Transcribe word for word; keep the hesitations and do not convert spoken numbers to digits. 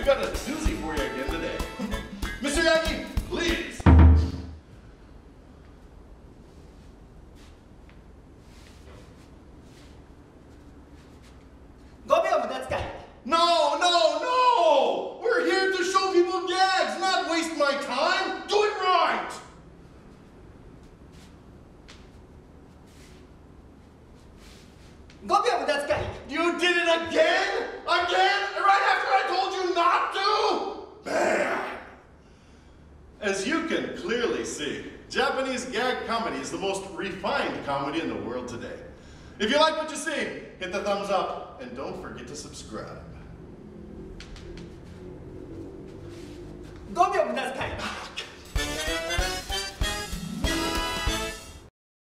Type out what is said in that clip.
got a doozy for you again today. Mister Yagi, please. No, no, no! We're here to show people gags, not waste my time. Do it right! You did it again? Again? Right after I told you not to? Man! As you can clearly see, Japanese gag comedy is the most refined comedy in the world today. If you like what you see, hit the thumbs up and don't forget to subscribe.